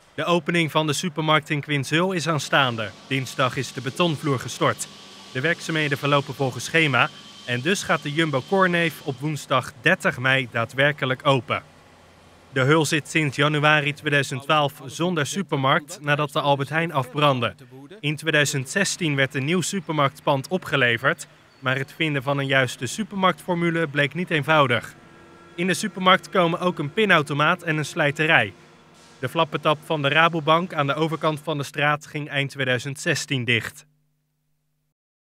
De opening van de supermarkt in Kwintsheul is aanstaande. Dinsdag is de betonvloer gestort. De werkzaamheden verlopen volgens schema en dus gaat de Jumbo Korneef op woensdag 30 mei daadwerkelijk open. De Heul zit sinds januari 2012 zonder supermarkt nadat de Albert Heijn afbrandde. In 2016 werd een nieuw supermarktpand opgeleverd, maar het vinden van een juiste supermarktformule bleek niet eenvoudig. In de supermarkt komen ook een pinautomaat en een slijterij. De flappentap van de Rabobank aan de overkant van de straat ging eind 2016 dicht.